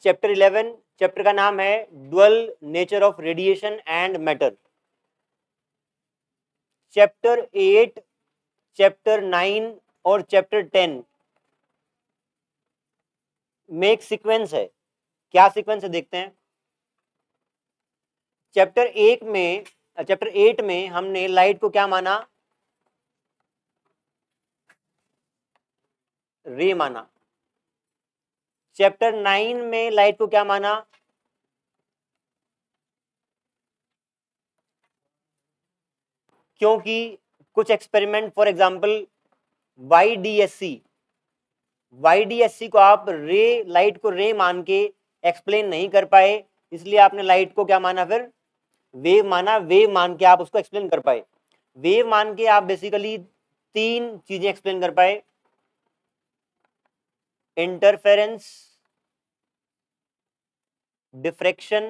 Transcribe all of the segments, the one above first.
Chapter 11, chapter का नाम है dual nature of radiation and matter. Chapter 8, chapter 9 और चैप्टर 10 में एक सीक्वेंस है। क्या सीक्वेंस है देखते हैं। चैप्टर 8 में हमने लाइट को क्या माना, रे माना। चैप्टर 9 में लाइट को क्या माना, क्योंकि कुछ एक्सपेरिमेंट, फॉर एग्जांपल वाईडीएससी को आप लाइट को रे मान के एक्सप्लेन नहीं कर पाए, इसलिए आपने लाइट को क्या माना, फिर वेव माना। वेव मान के आप उसको एक्सप्लेन कर पाए। वेव मान के आप बेसिकली 3 चीजें एक्सप्लेन कर पाए, इंटरफेरेंस, डिफ्रैक्शन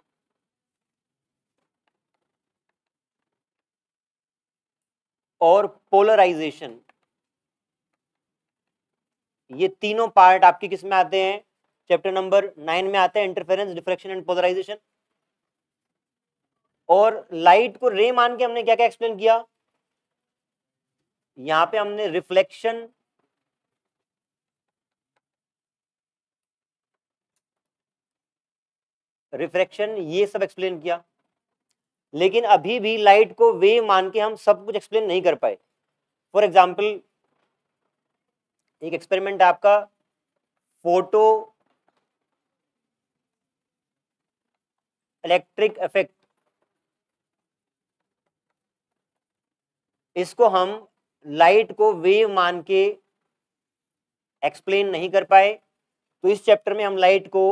और पोलराइजेशन। ये तीनों पार्ट आपके किस में आते हैं, चैप्टर नंबर 9 में आते हैं, इंटरफेरेंस, डिफ्रैक्शन एंड पोलराइजेशन। और लाइट को रे मान के हमने क्या क्या एक्सप्लेन किया, यहां पे हमने रिफ्लेक्शन, रिफ्रैक्शन, ये सब एक्सप्लेन किया। लेकिन अभी भी लाइट को वेव मान के हम सब कुछ एक्सप्लेन नहीं कर पाए। फॉर एग्जाम्पल एक एक्सपेरिमेंट है आपका फोटो इलेक्ट्रिक इफेक्ट। इसको हम लाइट को वेव मान के एक्सप्लेन नहीं कर पाए, तो इस चैप्टर में हम लाइट को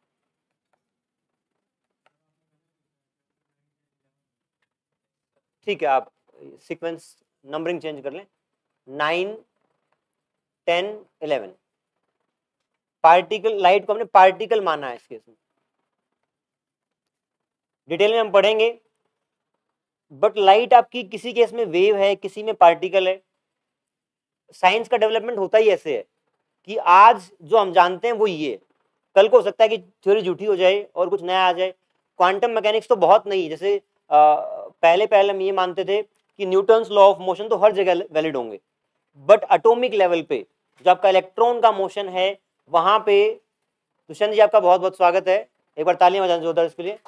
ठीक है, आप सीक्वेंस नंबरिंग चेंज कर लें, 9, 10, 11। पार्टिकल, लाइट को हमने पार्टिकल माना है। इस केस में डिटेल में हम पढ़ेंगे, बट लाइट आपकी किसी केस में वेव है, किसी में पार्टिकल है। साइंस का डेवलपमेंट होता ही ऐसे है कि आज जो हम जानते हैं वो ये, कल को हो सकता है कि थ्योरी झूठी हो जाए और कुछ नया आ जाए। क्वांटम मैकेनिक्स तो बहुत नई, जैसे पहले हम ये मानते थे कि न्यूटन्स लॉ ऑफ मोशन तो हर जगह वैलिड होंगे, बट एटॉमिक लेवल पे जो आपका इलेक्ट्रॉन का मोशन है वहां पे, दुष्यंत जी आपका बहुत बहुत स्वागत है, एक बार तालियां बजाएं जोरदार इसके लिए।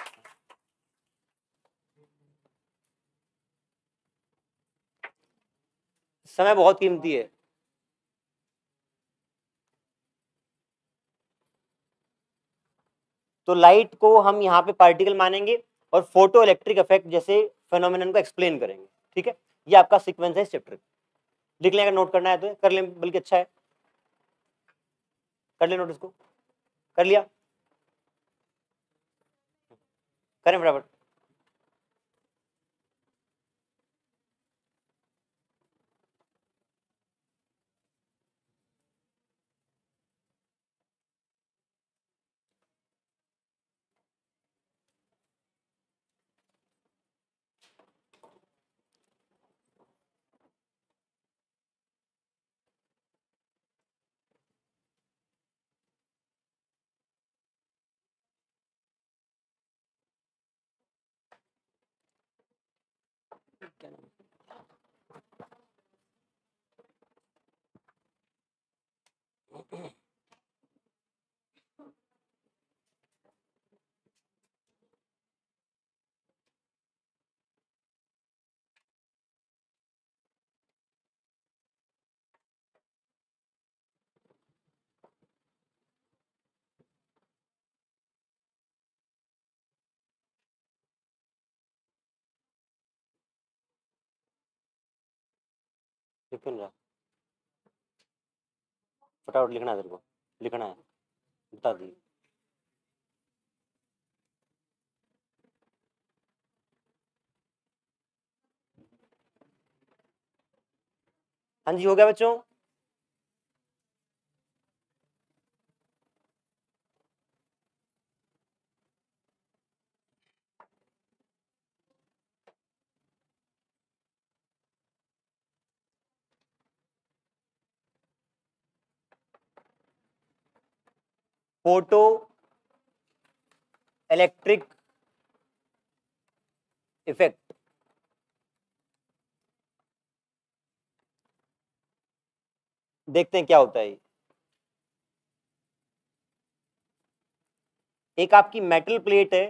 समय बहुत कीमती है। तो लाइट को हम यहाँ पे पार्टिकल मानेंगे और फोटो इलेक्ट्रिक इफेक्ट जैसे फेनोमेनन को एक्सप्लेन करेंगे। ठीक है, ये आपका सीक्वेंस है इस चैप्टर। लिख लें, अगर नोट करना है तो कर लें, बल्कि अच्छा है, कर लें नोट इसको। कर लिया, करें फटाफट। फटाफट लिखना है, तेरे को लिखना है, बता दी। हाँ जी, हो गया बच्चों। Photo electric effect. देखते हैं क्या होता है। एक आपकी मेटल प्लेट है,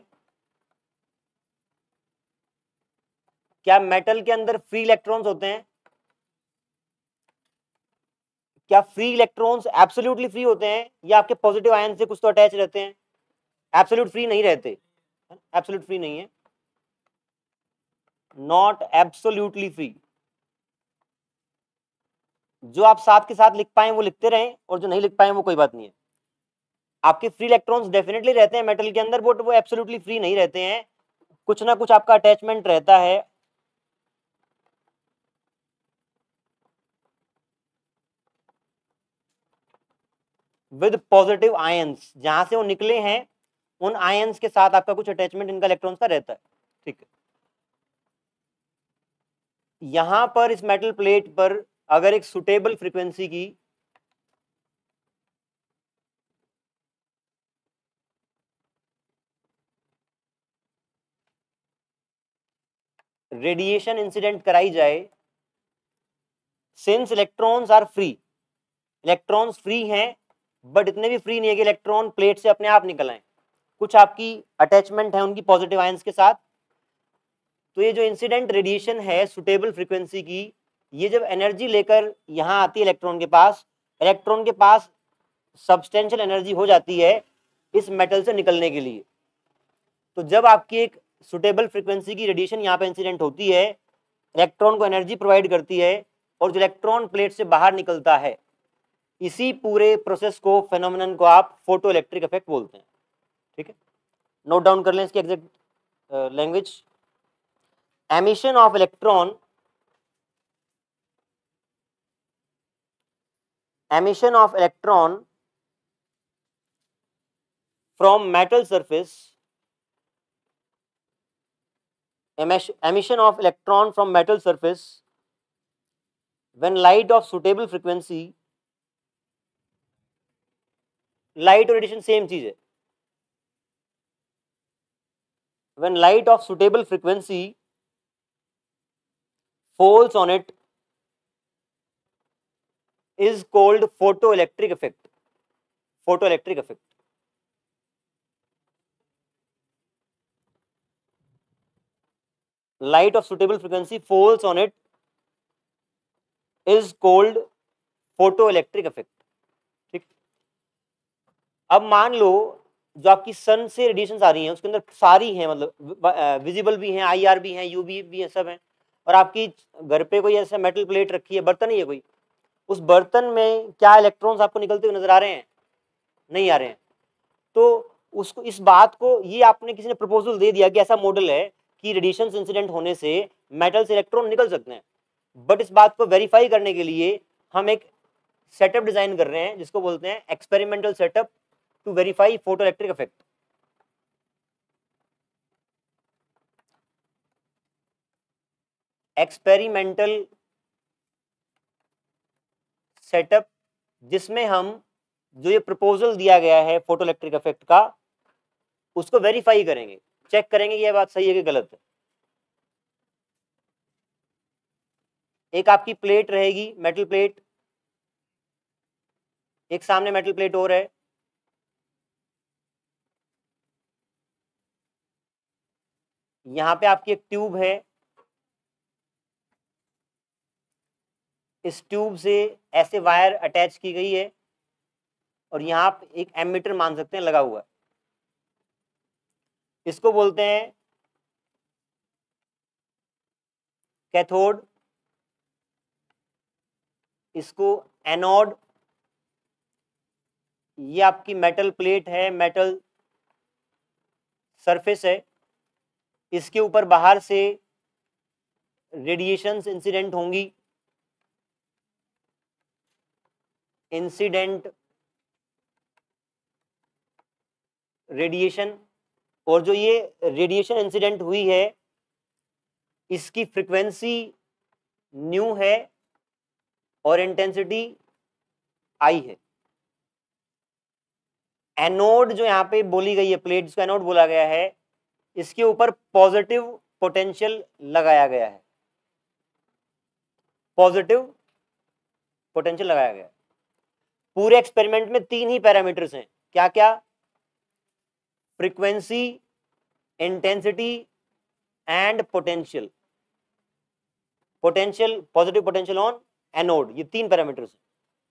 क्या मेटल के अंदर फ्री इलेक्ट्रॉन्स होते हैं? क्या फ्री इलेक्ट्रॉन्स एब्सोल्युटली फ्री होते हैं या आपके पॉजिटिव आयन से कुछ तो अटैच रहते हैं? एब्सोल्यूट फ्री नहीं रहते, एब्सोल्यूट फ्री नहीं है, नॉट एब्सोल्युटली फ्री। जो आप साथ के साथ लिख पाए वो लिखते रहें और जो नहीं लिख पाए वो कोई बात नहीं है। आपके फ्री इलेक्ट्रॉन्स डेफिनेटली रहते हैं मेटल के अंदर, बट वो एब्सोल्युटली फ्री नहीं रहते हैं, कुछ ना कुछ आपका अटैचमेंट रहता है विद पॉजिटिव आयंस। जहां से वो निकले हैं उन आयंस के साथ आपका कुछ अटैचमेंट इनका इलेक्ट्रॉन्स का रहता है। ठीक है, यहां पर इस मेटल प्लेट पर अगर एक सुटेबल फ्रीक्वेंसी की रेडिएशन इंसिडेंट कराई जाए, since electrons are free, electrons free हैं बट इतने भी फ्री नहीं है कि इलेक्ट्रॉन प्लेट से अपने आप निकल आए, कुछ आपकी अटैचमेंट है उनकी पॉजिटिव आयंस के साथ। तो ये जो इंसिडेंट रेडिएशन है सुटेबल फ्रीक्वेंसी की, ये जब एनर्जी लेकर यहां आती है इलेक्ट्रॉन के पास सब्सटेंशियल एनर्जी हो जाती है इस मेटल से निकलने के लिए। तो जब आपकी एक सुटेबल फ्रीक्वेंसी की रेडिएशन यहाँ पे इंसिडेंट होती है, इलेक्ट्रॉन को एनर्जी प्रोवाइड करती है और जो इलेक्ट्रॉन प्लेट से बाहर निकलता है, इसी पूरे प्रोसेस को, फेनोमेनन को आप फोटो इलेक्ट्रिक इफेक्ट बोलते हैं। ठीक है, नोट डाउन कर लें इसकी exact language. Emission of electron, emission of electron from metal surface, emission of electron from metal surface when light of suitable frequency, light और रेडिएशन सेम चीज है, when light of suitable frequency falls on it is called photoelectric effect, photoelectric effect। light of suitable frequency falls on it is called photoelectric effect। ठीक, अब मान लो जो आपकी सन से radiation आ रही हैं उसके अंदर सारी हैं, मतलब विजिबल भी हैं, आईआर भी हैं, यूवी भी हैं, सब हैं, और आपकी घर पे कोई ऐसा मेटल प्लेट रखी है, बर्तन ही है कोई, उस बर्तन में क्या इलेक्ट्रॉन्स आपको निकलते हुए नजर आ रहे हैं? नहीं आ रहे हैं। तो उसको, इस बात को, ये आपने किसी ने प्रपोजल दे दिया कि ऐसा मॉडल है कि रेडिएशन इंसिडेंट होने से मेटल से इलेक्ट्रॉन निकल सकते हैं, बट इस बात को वेरीफाई करने के लिए हम एक सेटअप डिजाइन कर रहे हैं जिसको बोलते हैं experimental setup to verify photoelectric effect. Experimental setup जिसमें हम जो ये प्रपोजल दिया गया है फोटोइलेक्ट्रिक इफेक्ट का, उसको वेरीफाई करेंगे, चेक करेंगे कि ये बात सही है कि गलत है। एक आपकी प्लेट रहेगी, मेटल प्लेट, एक सामने मेटल प्लेट और है, यहां पे आपकी एक ट्यूब है, इस ट्यूब से ऐसे वायर अटैच की गई है और यहां आप एक एमीटर मान सकते हैं लगा हुआ है, इसको बोलते हैं कैथोड, इसको एनोड। ये आपकी मेटल प्लेट है, मेटल सरफेस है, इसके ऊपर बाहर से रेडिएशंस इंसिडेंट होंगी, इंसिडेंट रेडिएशन, और जो ये रेडिएशन इंसिडेंट हुई है इसकी फ्रीक्वेंसी न्यू है और इंटेंसिटी आई है। एनोड जो यहाँ पे बोली गई है, प्लेट जिसको एनोड बोला गया है, इसके ऊपर पॉजिटिव पोटेंशियल लगाया गया है, पॉजिटिव पोटेंशियल लगाया गया है। पूरे एक्सपेरिमेंट में 3 ही पैरामीटर्स हैं, क्या क्या? Frequency, intensity and potential. Potential, positive potential on anode, ये 3 पैरामीटर्स हैं।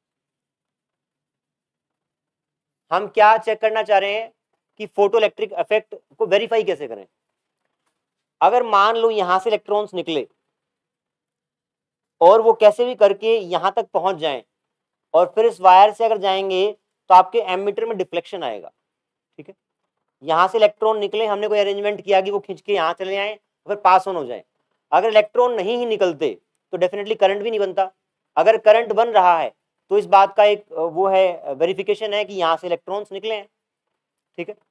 हम क्या चेक करना चाह रहे हैं कि फोटो इलेक्ट्रिक इफेक्ट को वेरीफाई कैसे करें। अगर मान लो यहां से इलेक्ट्रॉन्स निकले और वो कैसे भी करके यहां तक पहुंच जाएं और फिर इस वायर से अगर जाएंगे तो आपके एमीटर में डिफ्लेक्शन आएगा, ठीक है। यहां से इलेक्ट्रॉन निकले, हमने कोई अरेंजमेंट किया कि वो खींच के यहां चले आए, फिर पास ऑन हो जाए। अगर इलेक्ट्रॉन नहीं ही निकलते तो डेफिनेटली करंट भी नहीं बनता। अगर करंट बन रहा है तो इस बात का एक वो है, वेरिफिकेशन है कि यहां से इलेक्ट्रॉन्स निकले हैं, ठीक है।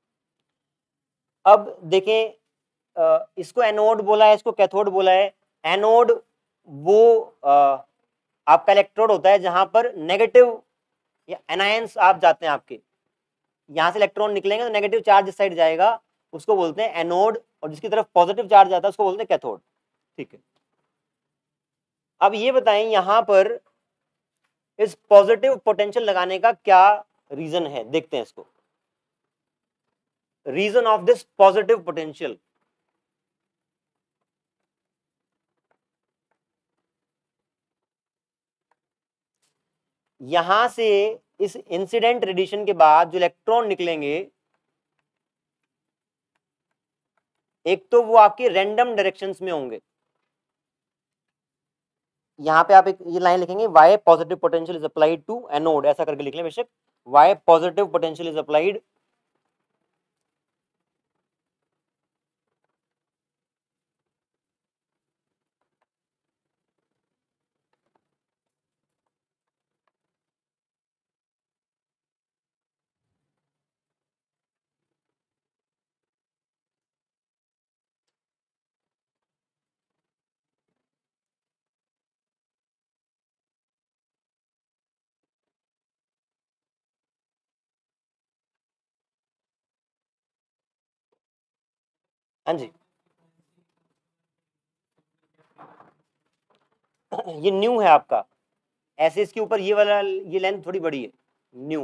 अब देखें, इसको एनोड बोला है, इसको कैथोड बोला है। एनोड वो आपका इलेक्ट्रोड होता है जहां पर नेगेटिव या एनायंस आप जाते हैं, आपके यहां से इलेक्ट्रॉन निकलेंगे तो नेगेटिव चार्ज इस साइड जाएगा, उसको बोलते हैं एनोड, और जिसकी तरफ पॉजिटिव चार्ज आता है उसको बोलते हैं कैथोड, ठीक है। अब ये बताएं यहां पर इस पॉजिटिव पोटेंशियल लगाने का क्या रीजन है, देखते हैं इसको। Reason of this positive potential, यहां से इस इंसिडेंट रेडिएशन के बाद जो इलेक्ट्रॉन निकलेंगे, एक तो वो आपके रैंडम डायरेक्शंस में होंगे। यहां पे आप एक ये लाइन लिखेंगे, why positive potential is applied to anode, ऐसा करके लिख लें बेशक, why positive potential is applied हाँ जी। ये न्यू है आपका, ऐसे इसके ऊपर ये वाला, ये लेंथ थोड़ी बड़ी है, न्यू।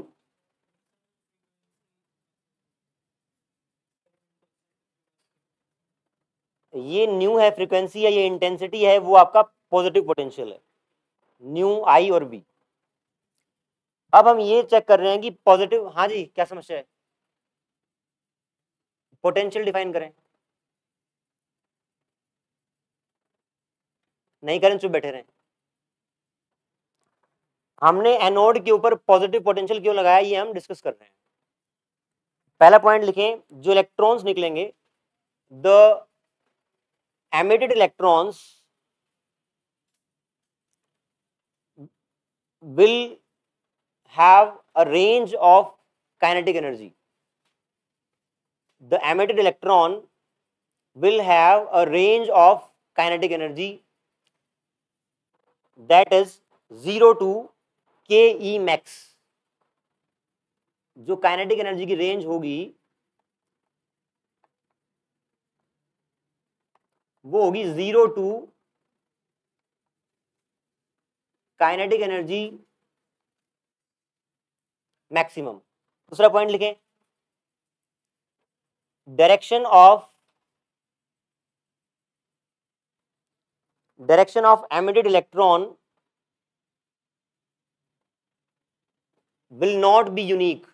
ये न्यू है, फ्रीक्वेंसी है, ये इंटेंसिटी है, वो आपका पॉजिटिव पोटेंशियल है, न्यू आई और वी। अब हम ये चेक कर रहे हैं कि पॉजिटिव, हाँ जी क्या समस्या है? पोटेंशियल डिफाइन करें। नहीं करें, चुप बैठे रहें। हमने एनोड के ऊपर पॉजिटिव पोटेंशियल क्यों लगाया, ये हम डिस्कस कर रहे हैं। पहला पॉइंट लिखें, जो इलेक्ट्रॉन्स निकलेंगे, the emitted electrons will have a range of kinetic energy. The emitted electron will have a range of kinetic energy that is 0 to ke max. जो काइनेटिक एनर्जी की रेंज होगी वो होगी 0 टू काइनेटिक एनर्जी मैक्सिमम। दूसरा point लिखें, direction of emitted electron will not be unique,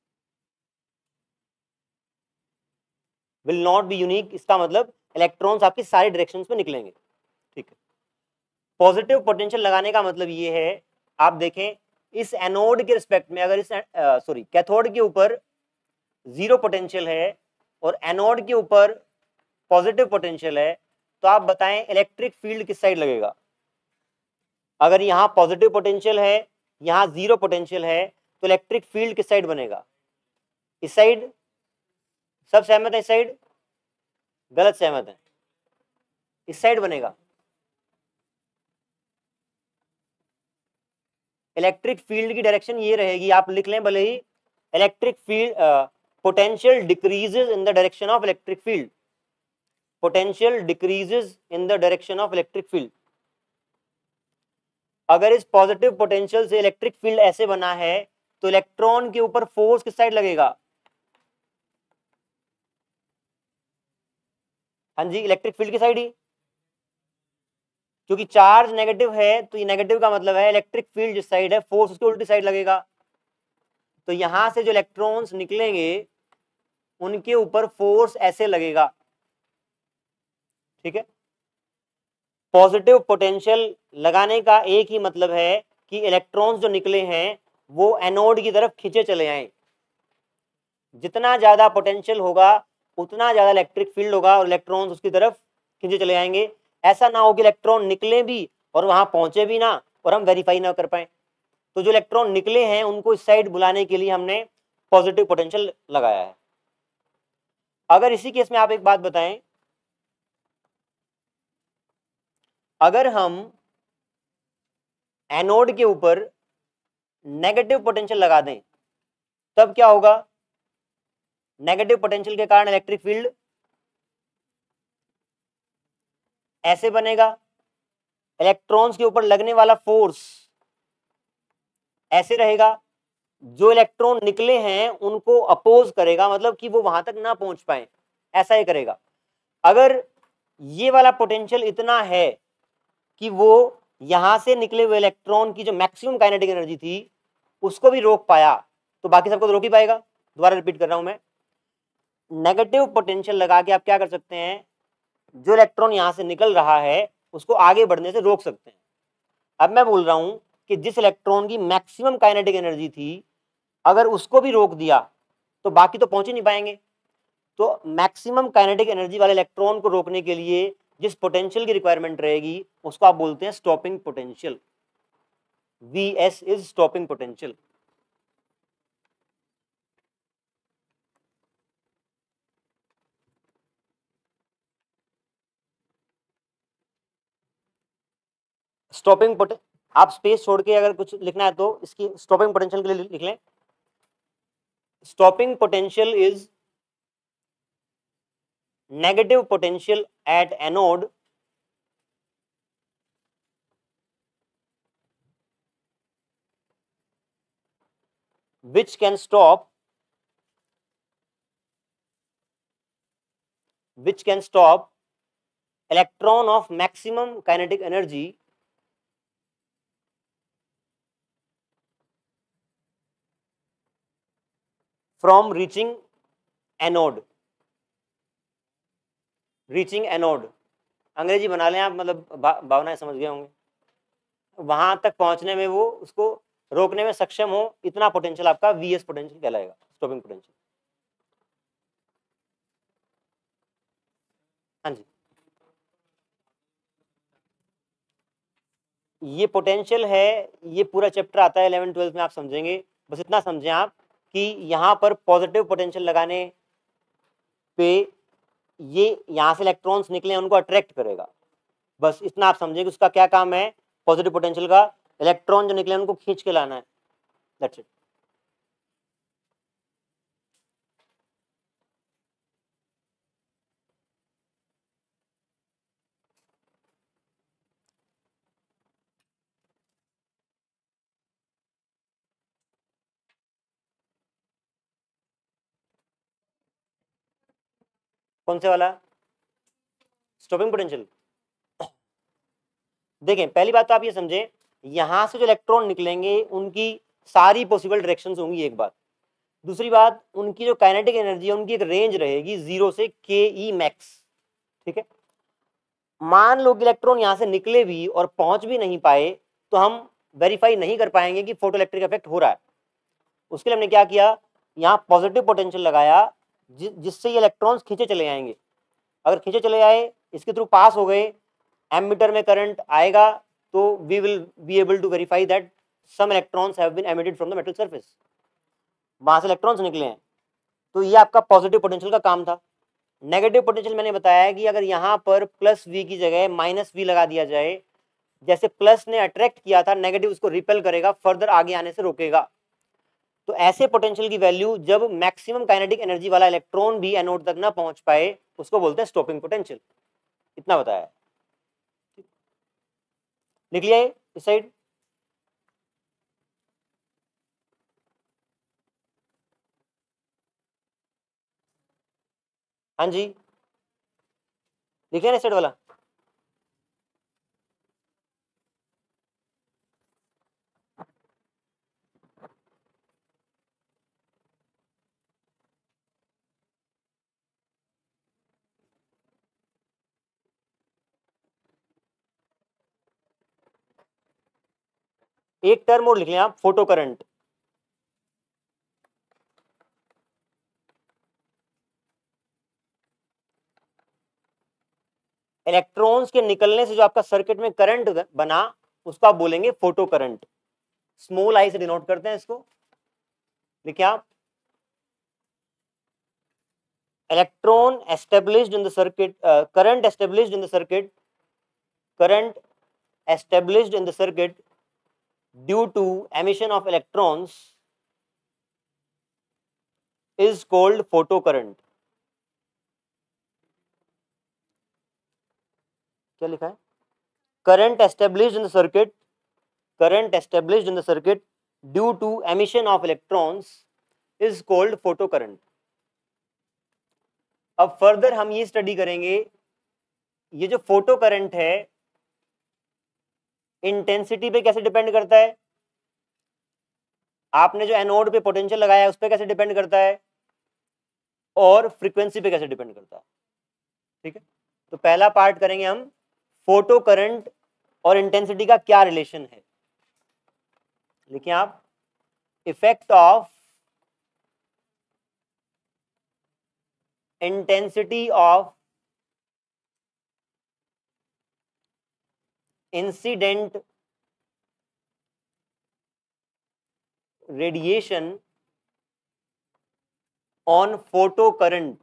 will not be unique। इसका मतलब electrons आपकी सारी डायरेक्शंस में निकलेंगे, ठीक है। पॉजिटिव पोटेंशियल लगाने का मतलब ये है, आप देखें इस एनोड के रिस्पेक्ट में, अगर इस कैथोड के ऊपर 0 पोटेंशियल है और एनोड के ऊपर पॉजिटिव पोटेंशियल है, तो आप बताएं इलेक्ट्रिक फील्ड किस साइड लगेगा? अगर यहां पॉजिटिव पोटेंशियल है, यहां 0 पोटेंशियल है, तो इलेक्ट्रिक फील्ड किस साइड बनेगा? इस साइड। सब सहमत है इस साइड? गलत सहमत है? इस साइड बनेगा। इलेक्ट्रिक फील्ड की डायरेक्शन ये रहेगी, आप लिख लें भले ही, electric field potential decreases in the direction of electric field, potential decreases in the direction of electric field. अगर इस पॉजिटिव पोटेंशियल से इलेक्ट्रिक फील्ड ऐसे बना है तो इलेक्ट्रॉन के ऊपर फोर्स किस साइड लगेगा? हाँ जी, इलेक्ट्रिक फील्ड की साइड ही, क्योंकि चार्ज नेगेटिव है तो ये नेगेटिव का मतलब है इलेक्ट्रिक फील्ड जिस साइड है फोर्स उसकी उल्टी साइड लगेगा। तो यहां से जो इलेक्ट्रॉन्स निकलेंगे उनके ऊपर फोर्स ऐसे लगेगा, ठीक है। पॉजिटिव पोटेंशियल लगाने का एक ही मतलब है कि इलेक्ट्रॉन्स जो निकले हैं वो एनोड की तरफ खींचे चले आए। जितना ज्यादा पोटेंशियल होगा उतना ज्यादा इलेक्ट्रिक फील्ड होगा और इलेक्ट्रॉन्स उसकी तरफ खींचे चले आएंगे। ऐसा ना हो कि इलेक्ट्रॉन निकले भी और वहां पहुंचे भी ना और हम वेरीफाई ना कर पाए। तो जो इलेक्ट्रॉन निकले हैं उनको इस साइड बुलाने के लिए हमने पॉजिटिव पोटेंशियल लगाया है। अगर इसी केस में आप एक बात बताएं, अगर हम एनोड के ऊपर नेगेटिव पोटेंशियल लगा दें तब क्या होगा? नेगेटिव पोटेंशियल के कारण इलेक्ट्रिक फील्ड ऐसे बनेगा, इलेक्ट्रॉन्स के ऊपर लगने वाला फोर्स ऐसे रहेगा, जो इलेक्ट्रॉन निकले हैं उनको अपोज करेगा, मतलब कि वो वहां तक ना पहुंच पाए, ऐसा ही करेगा। अगर ये वाला पोटेंशियल इतना है कि वो यहां से निकले हुए इलेक्ट्रॉन की जो मैक्सिमम काइनेटिक एनर्जी थी उसको भी रोक पाया तो बाकी सबको तो रोक ही पाएगा। दोबारा रिपीट कर रहा हूं मैं, नेगेटिव पोटेंशियल लगा के आप क्या कर सकते हैं, जो इलेक्ट्रॉन यहां से निकल रहा है उसको आगे बढ़ने से रोक सकते हैं। अब मैं बोल रहा हूं कि जिस इलेक्ट्रॉन की मैक्सिमम काइनेटिक एनर्जी थी अगर उसको भी रोक दिया तो बाकी तो पहुंच ही नहीं पाएंगे। तो मैक्सिमम काइनेटिक एनर्जी वाले इलेक्ट्रॉन को रोकने के लिए जिस पोटेंशियल की रिक्वायरमेंट रहेगी उसको आप बोलते हैं stopping potential. Vs is stopping potential. Stopping आप स्पेस छोड़ के अगर कुछ लिखना है तो इसकी स्टॉपिंग पोटेंशियल के लिए लिख लें, stopping potential is negative potential at anode which can stop electron of maximum kinetic energy from reaching anode। Reaching anode अंग्रेजी बना लें आप, मतलब भावनाएं समझ गए होंगे। वहां तक पहुंचने में वो उसको रोकने में सक्षम हो, इतना पोटेंशियल आपका वीएस पोटेंशियल कहलाएगा, स्टॉपिंग पोटेंशियल। हाँ जी, ये पोटेंशियल है, ये पूरा चैप्टर आता है 11-12 में, आप समझेंगे। बस इतना समझें आप कि यहाँ पर पॉजिटिव पोटेंशियल लगाने पे ये यहां से इलेक्ट्रॉन्स निकले उनको अट्रैक्ट करेगा। बस इतना आप समझे कि उसका क्या काम है, पॉजिटिव पोटेंशियल का इलेक्ट्रॉन जो निकले उनको खींच के लाना है, दैट्स इट। कौन से वाला? Stopping potential. देखें, पहली बात तो आप ये समझें, यहां से जो इलेक्ट्रॉन निकलेंगे उनकी सारी पॉसिबल डायरेक्शंस होंगी, एक बात। दूसरी बात, उनकी जो काइनेटिक एनर्जी है उनकी एक रेंज रहेगी 0 से ke मैक्स, ठीक है। मान लो कि इलेक्ट्रॉन यहां से निकले भी और पहुंच भी नहीं पाए तो हम वेरीफाई नहीं कर पाएंगे कि फोटो इलेक्ट्रिक इफेक्ट हो रहा है। उसके लिए हमने क्या किया, यहाँ पॉजिटिव पोटेंशियल लगाया जिससे ये इलेक्ट्रॉन्स खींचे चले आएंगे। अगर खींचे चले आए, इसके थ्रू पास हो गए, एमीटर में करंट आएगा तो we will be able to verify that some electrons have been emitted from the metal surface, वहां से इलेक्ट्रॉन्स निकले हैं। तो ये आपका पॉजिटिव पोटेंशियल का काम था। नेगेटिव पोटेंशियल मैंने बताया कि अगर यहाँ पर प्लस वी की जगह माइनस वी लगा दिया जाए, जैसे प्लस ने अट्रैक्ट किया था, नेगेटिव उसको रिपेल करेगा, फर्दर आगे आने से रोकेगा। तो ऐसे पोटेंशियल की वैल्यू जब मैक्सिमम काइनेटिक एनर्जी वाला इलेक्ट्रॉन भी एनोड तक ना पहुंच पाए उसको बोलते हैं स्टॉपिंग पोटेंशियल। इतना बताया, लिख लिया इस साइड। हाँ जी, लिख लिया ना इस साइड वाला। एक टर्म और लिख लें आप, फोटो करंट। इलेक्ट्रॉन्स के निकलने से जो आपका सर्किट में करंट बना उसको आप बोलेंगे फोटो करंट। स्मॉल आई से डिनोट करते हैं इसको, देखिए आप, electron established in the circuit, current established in the circuit, current established in the circuit due to emission of electrons is called photocurrent। क्या लिखा है? current established in the circuit, current established in the circuit due to emission of electrons is called photocurrent। अब further हम ये study करेंगे, ये जो photo current है इंटेंसिटी पे कैसे डिपेंड करता है, आपने जो एनोड पे पोटेंशियल लगाया है उस पर कैसे डिपेंड करता है, और फ्रीक्वेंसी पे कैसे डिपेंड करता है। ठीक है, तो पहला पार्ट करेंगे हम फोटो करंट और इंटेंसिटी का क्या रिलेशन है। लिखिए आप, effect of intensity of incident radiation on photo current.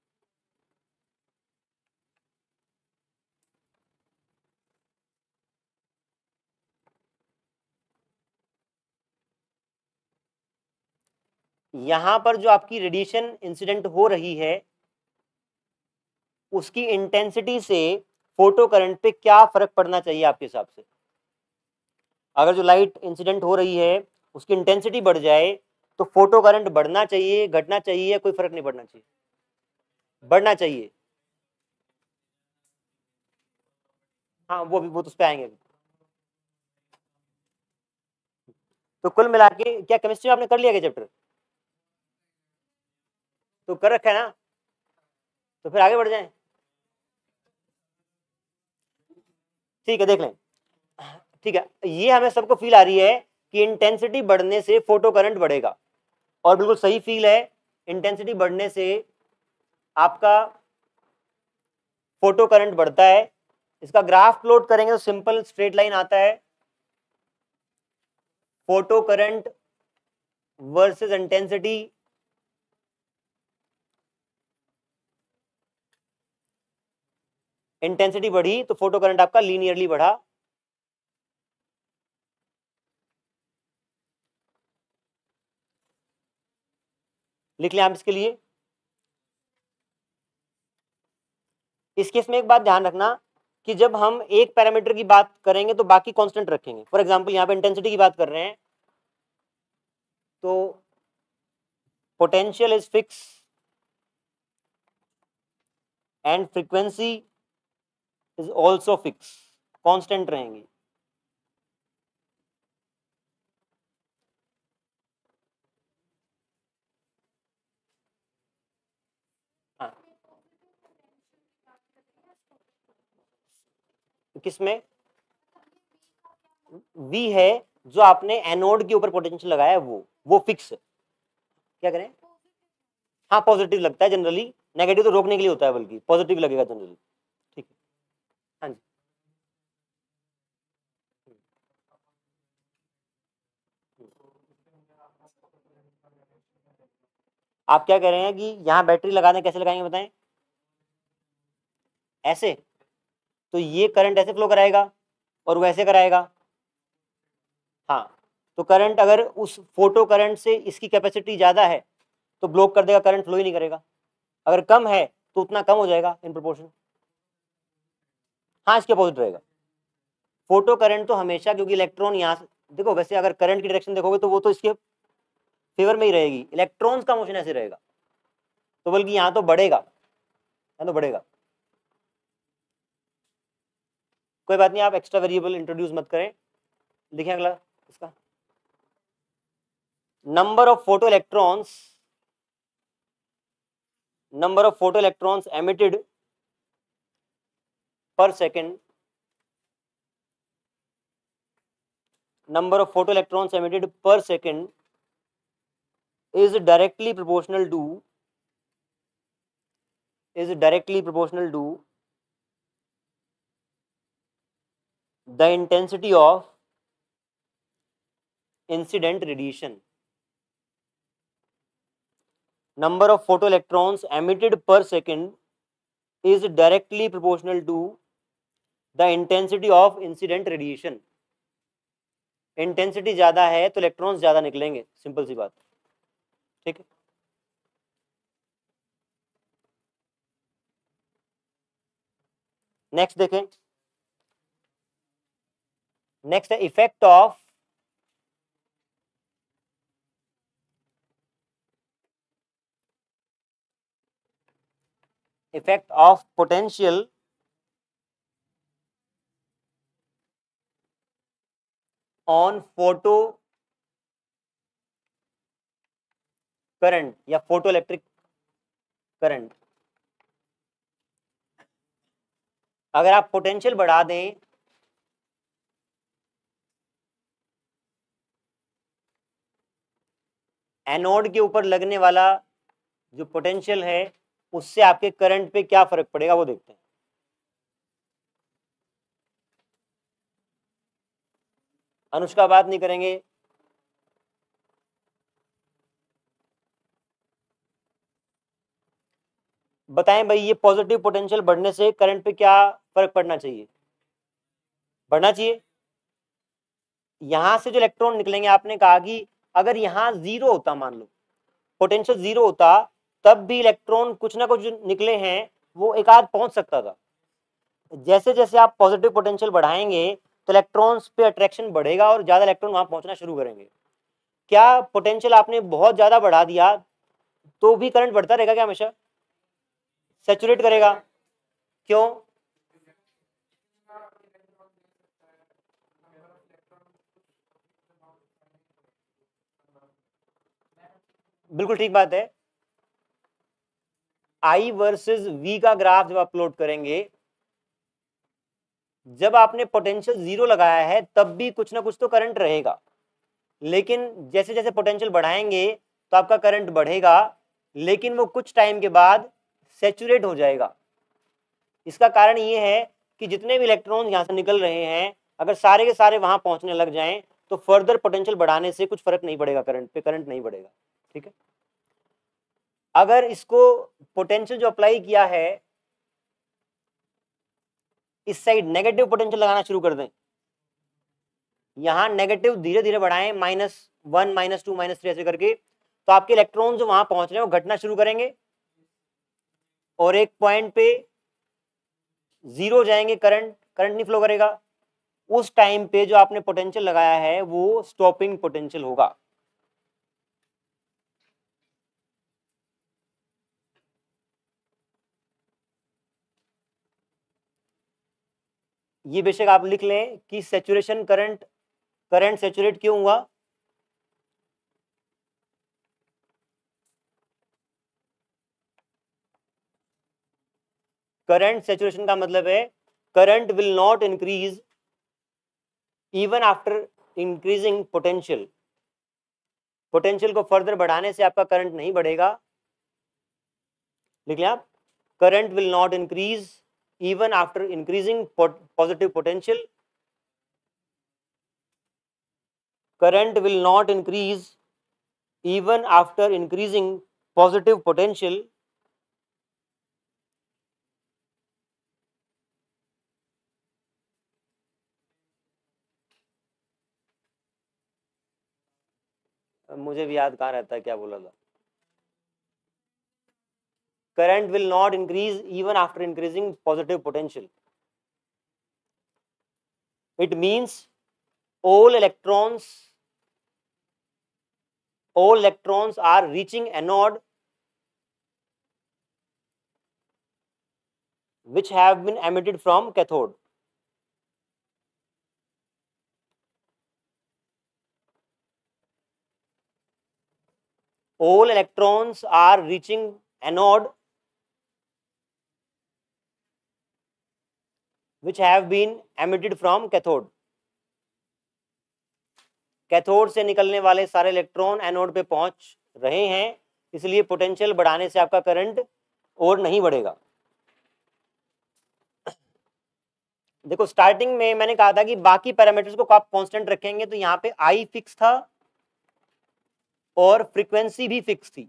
यहां पर जो आपकी रेडिएशन इंसिडेंट हो रही है उसकी इंटेंसिटी से फोटो करंट पे क्या फर्क पड़ना चाहिए आपके हिसाब से। अगर जो लाइट इंसिडेंट हो रही है उसकी इंटेंसिटी बढ़ जाए तो फोटो करंट बढ़ना चाहिए, घटना चाहिए, या कोई फर्क नहीं पड़ना चाहिए? बढ़ना चाहिए। हाँ वो तो उस पे आएंगे। तो कुल मिला के क्या केमिस्ट्री आपने कर लिया क्या चैप्टर? तो कर रखा है ना, तो फिर आगे बढ़ जाएं। ठीक है, देख लें। ठीक है, ये हमें सबको फील आ रही है कि इंटेंसिटी बढ़ने से फोटो करंट बढ़ेगा, और बिल्कुल सही फील है। इंटेंसिटी बढ़ने से आपका फोटो करंट बढ़ता है। इसका ग्राफ प्लॉट करेंगे तो सिंपल स्ट्रेट लाइन आता है, photo current versus intensity. Intensity बढ़ी तो फोटो करंट आपका लीनियरली बढ़ा। लिख लें आप इसके लिए। इस केस में एक बात ध्यान रखना कि जब हम एक पैरामीटर की बात करेंगे तो बाकी कांस्टेंट रखेंगे। फॉर एग्जांपल यहाँ पे इंटेंसिटी की बात कर रहे हैं तो potential is fix and frequency is also fix, constant रहेंगी। हाँ, किसमें V है, जो आपने एनोड के ऊपर पोटेंशियल लगाया है वो फिक्स है। क्या करें? हाँ, पॉजिटिव लगता है जनरली, नेगेटिव तो रोकने के लिए होता है, बल्कि पॉजिटिव लगेगा जनरली। ठीक है, हाँ जी। आप क्या कह रहे हैं कि यहाँ बैटरी लगाना कैसे लगाएंगे बताएं? ऐसे, तो ये करंट ऐसे फ्लो कराएगा और वो ऐसे कराएगा। हाँ, तो करंट अगर उस फोटो करंट से इसकी कैपेसिटी ज्यादा है तो ब्लॉक कर देगा, करंट फ्लो ही नहीं करेगा। अगर कम है तो उतना कम हो जाएगा इन प्रोपोर्शन। हाँ, इसके अपोजिट रहेगा। फोटो करंट तो हमेशा, क्योंकि इलेक्ट्रॉन यहाँ से देखो, वैसे अगर करंट की डायरेक्शन देखोगे तो वो तो इसके फेवर में ही रहेगी, इलेक्ट्रॉन्स का मोशन ऐसे रहेगा, तो बल्कि यहाँ तो बढ़ेगा, यहाँ तो बढ़ेगा। कोई बात नहीं, आप एक्स्ट्रा वेरिएबल इंट्रोड्यूस मत करें। लिखें अगला इसका, number of photo electrons emitted per second, number of photoelectrons emitted per second is directly proportional to the intensity of incident radiation. Number of photoelectrons emitted per second is directly proportional to the intensity of incident radiation. Intensity ज्यादा है तो electrons ज्यादा निकलेंगे, simple सी बात, ठीक है। Next देखें, next है effect of potential on photo current या फोटो इलेक्ट्रिक करंट। अगर आप पोटेंशियल बढ़ा दें एनोड के ऊपर लगने वाला जो पोटेंशियल है उससे आपके करंट पे क्या फर्क पड़ेगा वो देखते हैं। अनुष्का बात नहीं करेंगे, बताएं भाई, ये पॉजिटिव पोटेंशियल बढ़ने से करंट पे क्या फर्क पड़ना चाहिए? बढ़ना चाहिए। यहां से जो इलेक्ट्रॉन निकलेंगे, आपने कहा कि अगर यहां जीरो होता, मान लो पोटेंशियल जीरो होता, तब भी इलेक्ट्रॉन कुछ ना कुछ जो निकले हैं वो एक आध पहुंच सकता था। जैसे जैसे आप पॉजिटिव पोटेंशियल बढ़ाएंगे तो इलेक्ट्रॉन्स पे अट्रैक्शन बढ़ेगा और ज्यादा इलेक्ट्रॉन वहां पहुंचना शुरू करेंगे। क्या पोटेंशियल आपने बहुत ज्यादा बढ़ा दिया तो भी करंट बढ़ता रहेगा क्या हमेशा? सैचुरेट करेगा। क्यों? बिल्कुल ठीक बात है। आई वर्सेस वी का ग्राफ जब आप प्लॉट करेंगे, जब आपने पोटेंशियल जीरो लगाया है तब भी कुछ ना कुछ तो करंट रहेगा, लेकिन जैसे जैसे पोटेंशियल बढ़ाएंगे तो आपका करंट बढ़ेगा, लेकिन वो कुछ टाइम के बाद सैचुरेट हो जाएगा। इसका कारण ये है कि जितने भी इलेक्ट्रॉन यहां से निकल रहे हैं, अगर सारे के सारे वहां पहुंचने लग जाएं तो फर्दर पोटेंशियल बढ़ाने से कुछ फर्क नहीं पड़ेगा, करंट पे करंट नहीं बढ़ेगा, ठीक है। अगर इसको पोटेंशियल जो अप्लाई किया है इस साइड नेगेटिव पोटेंशियल लगाना शुरू कर दें, यहां नेगेटिव धीरे धीरे बढ़ाएं, -1 -2 -3 ऐसे करके, तो आपके इलेक्ट्रॉन जो वहां पहुंच रहे हैं वो घटना शुरू करेंगे और एक पॉइंट पे जीरो जाएंगे, करंट नहीं फ्लो करेगा। उस टाइम पे जो आपने पोटेंशियल लगाया है वो स्टॉपिंग पोटेंशियल होगा। ये बेशक आप लिख लें कि सैचुरेशन करंट सैचुरेट क्यों हुआ? करंट सैचुरेशन का मतलब है current will not increase even after increasing potential. Potential को फर्दर बढ़ाने से आपका करंट नहीं बढ़ेगा। लिख लें आप, current will not increase even after increasing positive potential. Current will not increase even after increasing positive potential. मुझे भी याद कहाँ रहता है क्या बोला था। Current will not increase even after increasing positive potential. It means all electrons are reaching anode which have been emitted from cathode. All electrons are reaching anode which have been emitted from cathode. Cathode से निकलने वाले सारे electron anode पे पहुंच रहे हैं, इसलिए potential बढ़ाने से आपका करंट और नहीं बढ़ेगा। देखो स्टार्टिंग में मैंने कहा था कि बाकी पैरामीटर्स को आप कांस्टेंट रखेंगे, तो यहाँ पे आई फिक्स था और फ्रीक्वेंसी भी फिक्स थी।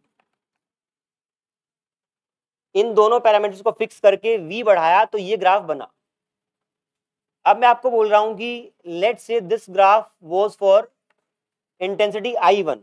इन दोनों पैरामीटर्स को फिक्स करके वी बढ़ाया तो ये ग्राफ बना। अब मैं आपको बोल रहा हूं कि let's say this graph was for intensity I1।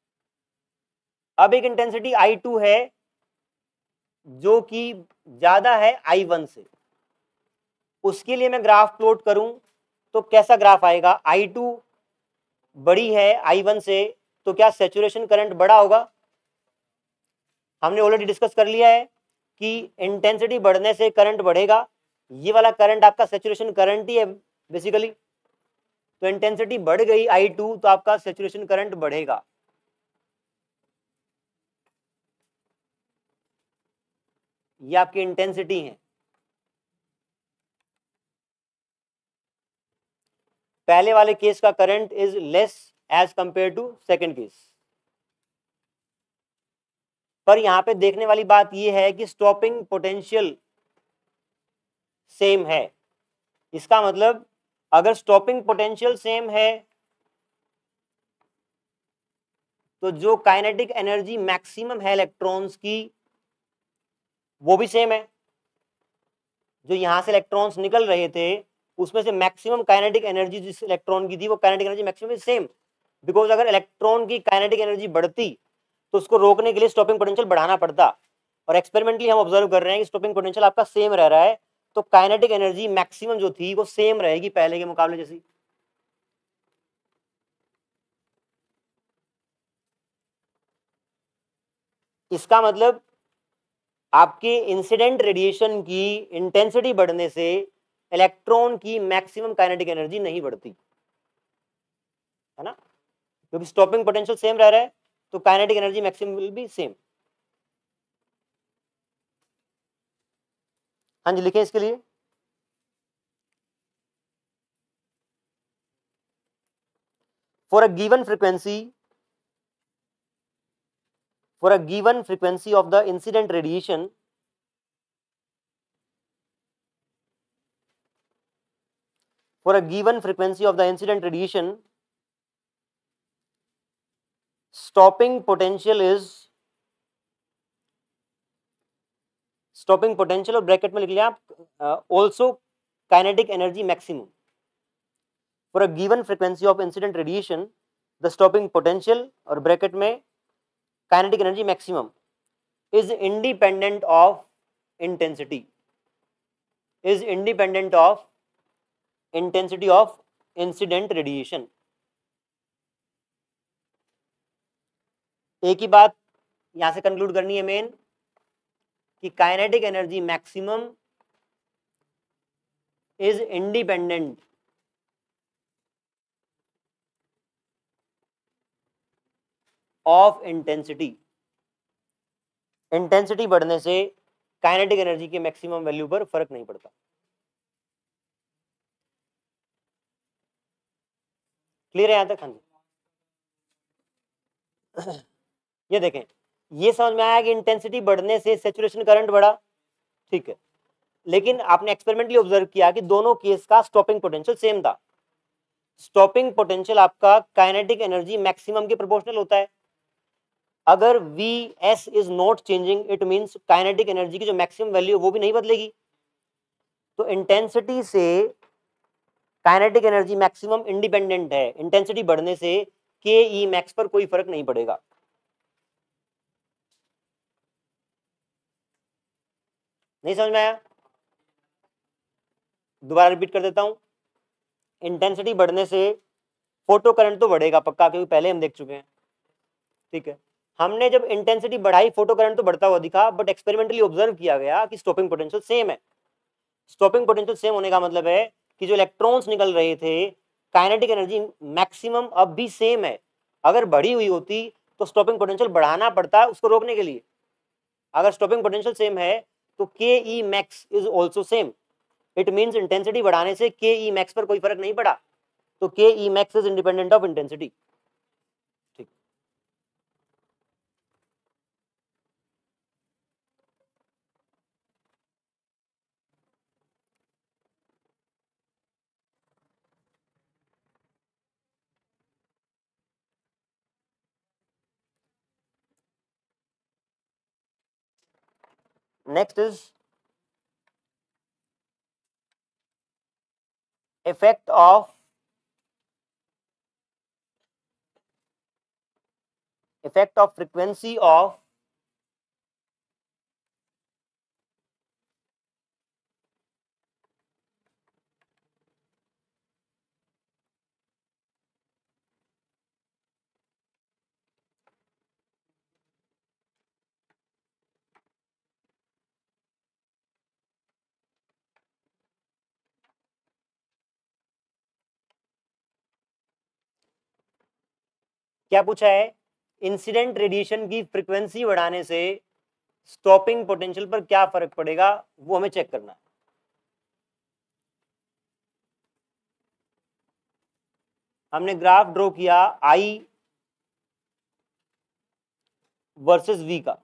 अब एक इंटेंसिटी I2 है जो कि ज्यादा है I1 से, उसके लिए मैं ग्राफ प्लॉट करूं तो कैसा ग्राफ आएगा? I2 बड़ी है I1 से, तो क्या सैचुरेशन करंट बड़ा होगा? हमने ऑलरेडी डिस्कस कर लिया है कि इंटेंसिटी बढ़ने से करंट बढ़ेगा। ये वाला करंट आपका सैचुरेशन करंट ही है बेसिकली। तो इंटेंसिटी बढ़ गई I2 तो आपका सैचुरेशन करंट बढ़ेगा। ये आपकी इंटेंसिटी है। पहले वाले केस का current is less as compare to second case. पर यहां पे देखने वाली बात यह है कि स्टॉपिंग पोटेंशियल सेम है। इसका मतलब अगर स्टॉपिंग पोटेंशियल सेम है तो जो काइनेटिक एनर्जी मैक्सिमम है इलेक्ट्रॉन्स की वो भी सेम है। जो यहां से इलेक्ट्रॉन्स निकल रहे थे उसमें से मैक्सिमम काइनेटिक एनर्जी जिस इलेक्ट्रॉन की थी वो kinetic energy maximum is same. Because अगर इलेक्ट्रॉन की काइनेटिक एनर्जी बढ़ती तो उसको रोकने के लिए स्टॉपिंग पोटेंशियल बढ़ाना पड़ता, और एक्सपेरिमेंटली हम ऑब्जर्व कर रहे हैं कि स्टॉपिंग पोटेंशियल आपका सेम रह रहा है, तो काइनेटिक एनर्जी मैक्सिमम जो थी वो सेम रहेगी पहले के मुकाबले जैसी। इसका मतलब आपके इंसिडेंट रेडिएशन की इंटेंसिटी बढ़ने से इलेक्ट्रॉन की मैक्सिमम काइनेटिक एनर्जी नहीं बढ़ती है ना, क्योंकि स्टॉपिंग पोटेंशियल सेम रह रहा है तो kinetic energy maximum will be same. हाँ जी लिखें इसके लिए। For a given frequency of the incident radiation, stopping potential और ब्रैकेट में लिख लिया आप also kinetic energy maximum। For a given frequency of incident radiation, the stopping potential और ब्रैकेट में kinetic energy maximum is independent of intensity of incident radiation। एक ही बात यहां से कंक्लूड करनी है मेन कि kinetic energy maximum is independent of intensity. Intensity बढ़ने से काइनेटिक एनर्जी के मैक्सिमम वैल्यू पर फर्क नहीं पड़ता। क्लियर है यहां तक? हाँ जी। ये देखें, ये समझ में आया कि इंटेंसिटी बढ़ने से सैचुरेशन करंट बढ़ा, ठीक है, लेकिन आपने एक्सपेरिमेंटली ऑब्जर्व किया कि दोनों केस का स्टॉपिंग पोटेंशियल सेम था। स्टॉपिंग पोटेंशियल आपका काइनेटिक एनर्जी मैक्सिमम के प्रोपोर्शनल होता है। अगर Vs is not changing it means kinetic energy की जो मैक्सिमम वैल्यू वो भी नहीं बदलेगी। तो इंटेंसिटी से काइनेटिक एनर्जी मैक्सिमम इंडिपेंडेंट है। इंटेंसिटी बढ़ने से के ई मैक्स पर कोई फर्क नहीं पड़ेगा। नहीं समझ में आया? दोबारा रिपीट कर देता हूं। इंटेंसिटी बढ़ने से फोटो करंट तो बढ़ेगा पक्का, क्योंकि पहले हम देख चुके हैं। ठीक है, हमने जब इंटेंसिटी बढ़ाई फोटो करंट तो बढ़ता हुआ दिखा, बट एक्सपेरिमेंटली ऑब्जर्व किया गया कि स्टॉपिंग पोटेंशियल सेम है। स्टॉपिंग पोटेंशियल सेम होने का मतलब है कि जो इलेक्ट्रॉन्स निकल रहे थे, काइनेटिक एनर्जी मैक्सिमम अब भी सेम है। अगर बढ़ी हुई होती तो स्टॉपिंग पोटेंशियल बढ़ाना पड़ता है उसको रोकने के लिए। अगर स्टॉपिंग पोटेंशियल सेम है तो K E max is also same. It means intensity बढ़ाने से के ई मैक्स पर कोई फर्क नहीं पड़ा, तो K E max is independent of intensity. ठीक, next is effect of frequency of क्या पूछा है? इंसिडेंट रेडिएशन की फ्रीक्वेंसी बढ़ाने से स्टॉपिंग पोटेंशियल पर क्या फर्क पड़ेगा, वो हमें चेक करना है। हमने ग्राफ ड्रॉ किया आई वर्सेस वी का।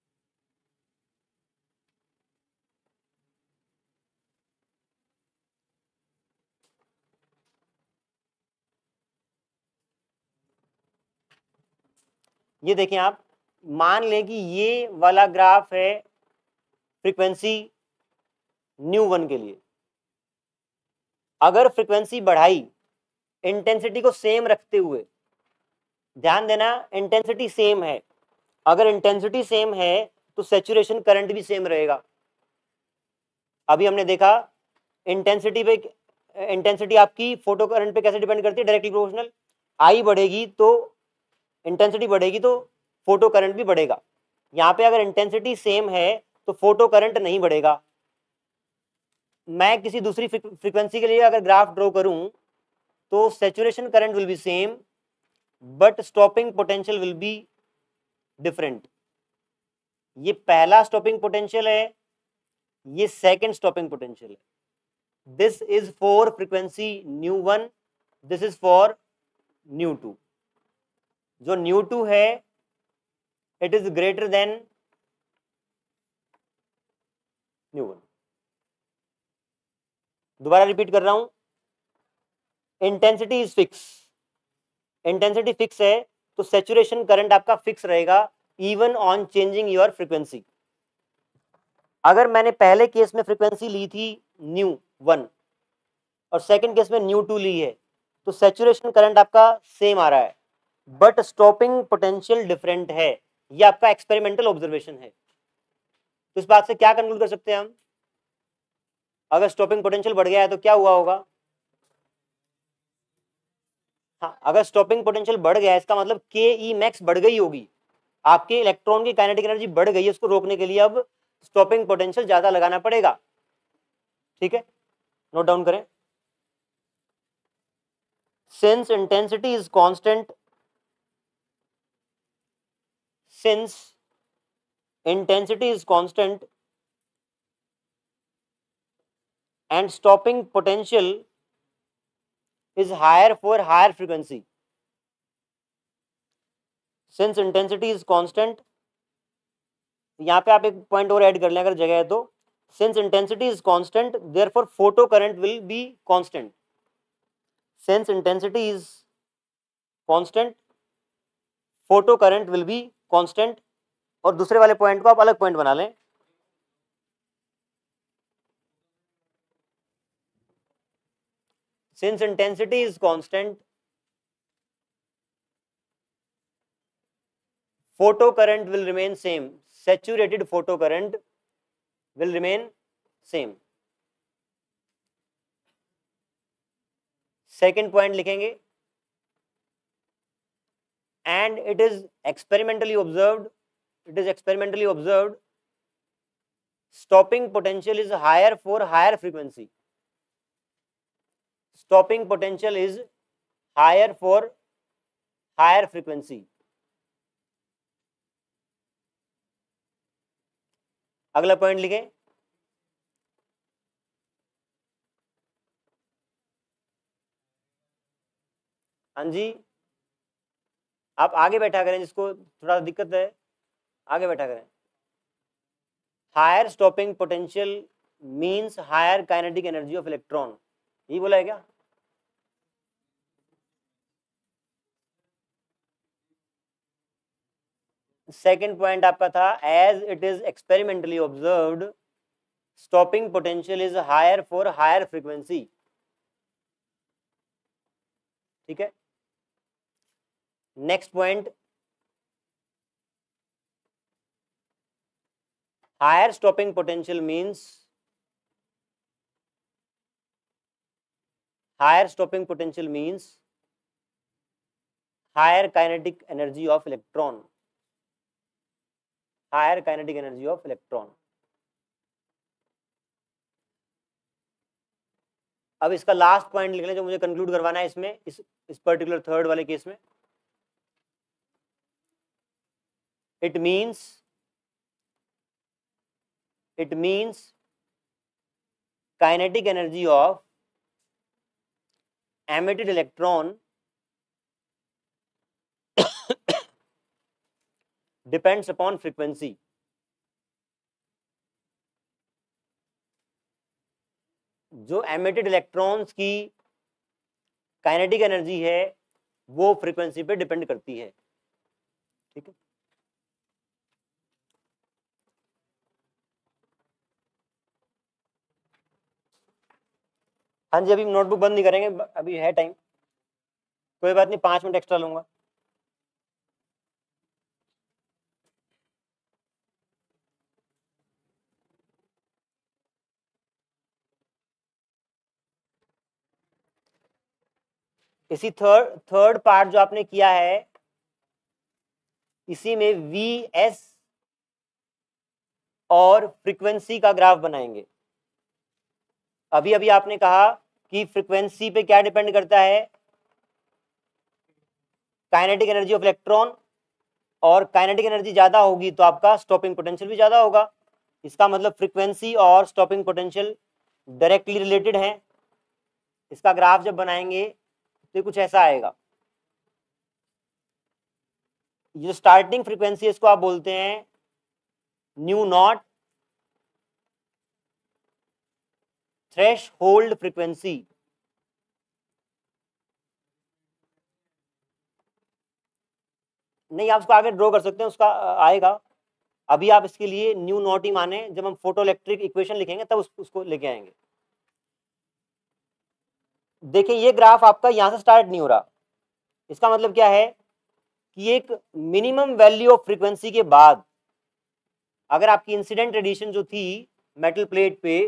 ये देखें आप, मान लें कि ये वाला ग्राफ है फ्रीक्वेंसी न्यू वन के लिए। अगर फ्रीक्वेंसी बढ़ाई इंटेंसिटी को सेम रखते हुए, ध्यान देना इंटेंसिटी सेम है, अगर इंटेंसिटी सेम है तो सैचुरेशन करंट भी सेम रहेगा। अभी हमने देखा इंटेंसिटी पे, इंटेंसिटी आपकी फोटो करंट पे कैसे डिपेंड करती है? Directly proportional. आई बढ़ेगी तो इंटेंसिटी बढ़ेगी तो फोटो करंट भी बढ़ेगा। यहाँ पे अगर इंटेंसिटी सेम है तो फोटो करंट नहीं बढ़ेगा। मैं किसी दूसरी फ्रीक्वेंसी के लिए अगर ग्राफ ड्रॉ करूं तो saturation current will be same but stopping potential will be different. ये पहला स्टॉपिंग पोटेंशियल है, ये सेकंड स्टॉपिंग पोटेंशियल है। This is for frequency nu one, this is for nu two. जो न्यू टू है it is greater than nu one. दोबारा repeat कर रहा हूं, intensity is fix, intensity fix है तो सैचुरेशन करंट आपका फिक्स रहेगा even on changing your frequency. अगर मैंने पहले केस में फ्रीक्वेंसी ली थी न्यू वन और सेकंड केस में न्यू टू ली है तो सैचुरेशन करंट आपका सेम आ रहा है बट स्टॉपिंग पोटेंशियल डिफरेंट है। ये आपका एक्सपेरिमेंटल ऑब्जर्वेशन है। तो इस बात से क्या कंक्लूड कर सकते हैं हम? अगर स्टॉपिंग पोटेंशियल बढ़ गया है तो क्या हुआ होगा? हाँ, अगर स्टॉपिंग पोटेंशियल बढ़ गया है इसका मतलब के ई मैक्स बढ़ गई होगी, आपके इलेक्ट्रॉन की काइनेटिक एनर्जी बढ़ गई है, उसको रोकने के लिए अब स्टॉपिंग पोटेंशियल ज्यादा लगाना पड़ेगा। ठीक है, नोट डाउन करें। Since intensity is constant, since intensity is constant and stopping potential is higher for higher frequency, since intensity is constant, यहाँ पे आप एक पॉइंट और ऐड कर लें अगर जगह है तो, since intensity is constant therefore photo current will be constant, since intensity is constant photo current will be constant। और दूसरे वाले पॉइंट को आप अलग पॉइंट बना लें, since intensity is constant photo current will remain same, saturated photo current will remain same. Second point लिखेंगे, and it is experimentally observed stopping potential is higher for higher frequency. Stopping potential is higher for higher frequency. अगला point लिखें, हाँ जी, आप आगे बैठा करें, जिसको थोड़ा दिक्कत है आगे बैठा करें. Higher stopping potential means higher kinetic energy of electron, यही बोला है क्या? सेकेंड पॉइंट आपका था, as it is experimentally observed stopping potential is higher for higher frequency. ठीक है. Next point, higher stopping potential means higher stopping potential means higher kinetic energy of electron. Higher kinetic energy of electron. अब इसका last point लिख लें जो मुझे conclude करवाना है इसमें, इस पर्टिकुलर थर्ड वाले केस में. It means kinetic energy of emitted electron depends upon frequency. जो emitted electrons की काइनेटिक एनर्जी है वो फ्रीक्वेंसी पे डिपेंड करती है. ठीक है. हाँ जी, अभी नोटबुक बंद नहीं करेंगे, अभी है टाइम, कोई बात नहीं, 5 मिनट एक्स्ट्रा लूंगा. इसी थर्ड पार्ट जो आपने किया है, इसी में वी एस और फ्रीक्वेंसी का ग्राफ बनाएंगे. अभी अभी आपने कहा कि फ्रीक्वेंसी पे क्या डिपेंड करता है, काइनेटिक एनर्जी ऑफ इलेक्ट्रॉन, और काइनेटिक एनर्जी ज्यादा होगी तो आपका स्टॉपिंग पोटेंशियल भी ज्यादा होगा. इसका मतलब फ्रीक्वेंसी और स्टॉपिंग पोटेंशियल डायरेक्टली रिलेटेड हैं. इसका ग्राफ जब बनाएंगे तो कुछ ऐसा आएगा. ये स्टार्टिंग फ्रीक्वेंसी है, इसको आप बोलते हैं न्यू नॉट थ्रेशहोल्ड फ्रीक्वेंसी. नहीं, आप उसको आगे ड्रॉ कर सकते हैं, उसका आएगा. अभी आप इसके लिए न्यू नॉट ही माने, जब हम फोटो इलेक्ट्रिक इक्वेशन लिखेंगे तब उसको लेके आएंगे. देखिए ये ग्राफ आपका यहां से स्टार्ट नहीं हो रहा. इसका मतलब क्या है कि एक मिनिमम वैल्यू ऑफ फ्रीक्वेंसी के बाद अगर आपकी इंसिडेंट रेडिएशन जो थी मेटल प्लेट पे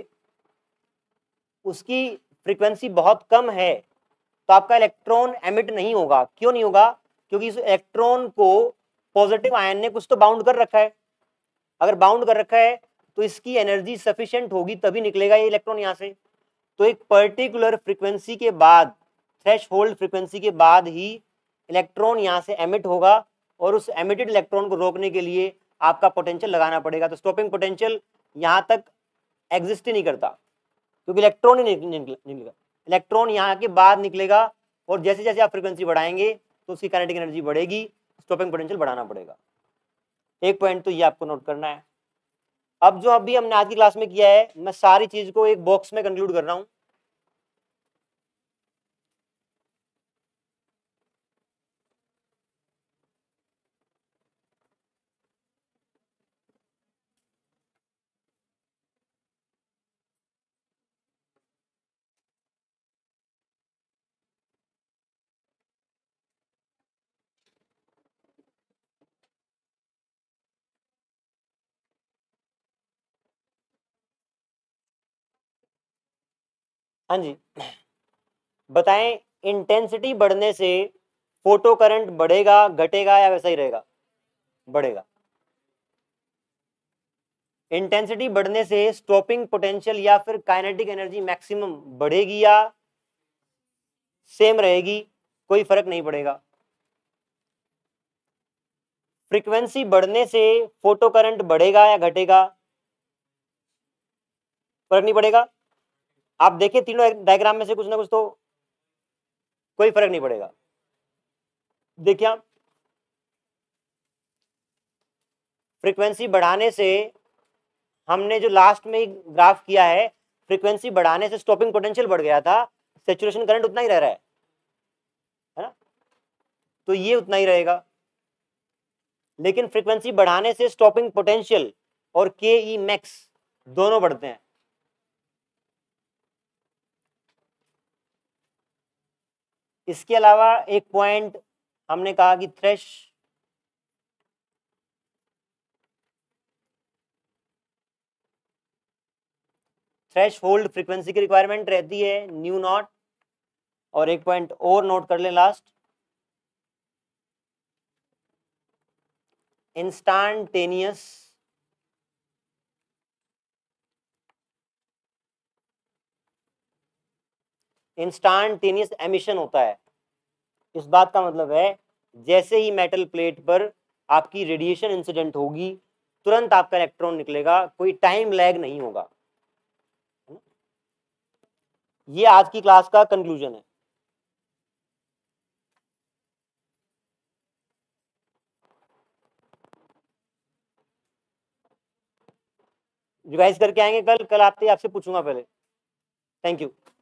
उसकी फ्रीक्वेंसी बहुत कम है तो आपका इलेक्ट्रॉन एमिट नहीं होगा. क्यों नहीं होगा? क्योंकि इस इलेक्ट्रॉन को पॉजिटिव आयन ने कुछ तो बाउंड कर रखा है. अगर बाउंड कर रखा है तो इसकी एनर्जी सफिशिएंट होगी तभी निकलेगा ये इलेक्ट्रॉन यहाँ से. तो एक पर्टिकुलर फ्रीक्वेंसी के बाद, थ्रेशहोल्ड फ्रीक्वेंसी के बाद ही इलेक्ट्रॉन यहाँ से एमिट होगा और उस एमिटेड इलेक्ट्रॉन को रोकने के लिए आपका पोटेंशियल लगाना पड़ेगा. तो स्टॉपिंग पोटेंशियल यहाँ तक एग्जिस्ट ही नहीं करता क्योंकि इलेक्ट्रॉन ही निकलेगा. इलेक्ट्रॉन यहाँ के बाद निकलेगा और जैसे जैसे आप फ्रीक्वेंसी बढ़ाएंगे तो उसकी काइनेटिक एनर्जी बढ़ेगी, स्टॉपिंग पोटेंशियल बढ़ाना पड़ेगा. एक पॉइंट तो ये आपको नोट करना है. अब जो अभी हमने आज की क्लास में किया है, मैं सारी चीज को एक बॉक्स में कंक्लूड कर रहा हूं. हाँ जी, बताएं इंटेंसिटी बढ़ने से फोटो करंट बढ़ेगा, घटेगा या वैसा ही रहेगा? बढ़ेगा। इंटेंसिटी बढ़ने से स्टॉपिंग पोटेंशियल या फिर काइनेटिक एनर्जी मैक्सिमम बढ़ेगी या सेम रहेगी? कोई फर्क नहीं पड़ेगा। फ्रीक्वेंसी बढ़ने से फोटो करंट बढ़ेगा या घटेगा? फर्क नहीं पड़ेगा। आप देखिए तीनों डायग्राम में से कुछ ना कुछ तो कोई फर्क नहीं पड़ेगा। देखिए आप, फ्रीक्वेंसी बढ़ाने से, हमने जो लास्ट में ग्राफ किया है, फ्रीक्वेंसी बढ़ाने से स्टॉपिंग पोटेंशियल बढ़ गया था, सैचुरेशन करंट उतना ही रह रहा है ना, तो ये उतना ही रहेगा। लेकिन फ्रीक्वेंसी बढ़ाने से स्टॉपिंग पोटेंशियल और के ई मैक्स दोनों बढ़ते हैं। इसके अलावा एक पॉइंट हमने कहा कि थ्रेश होल्ड फ्रीक्वेंसी की रिक्वायरमेंट रहती है न्यू नॉट, और एक पॉइंट और नोट कर लें लास्ट, इंस्टांटेनियस एमिशन होता है। इस बात का मतलब है जैसे ही मेटल प्लेट पर आपकी रेडिएशन इंसिडेंट होगी, तुरंत आपका इलेक्ट्रॉन निकलेगा, कोई टाइम लैग नहीं होगा। ये आज की क्लास का कंक्लूजन है। रिवाइज करके आएंगे कल, आपसे पूछूंगा पहले। Thank you.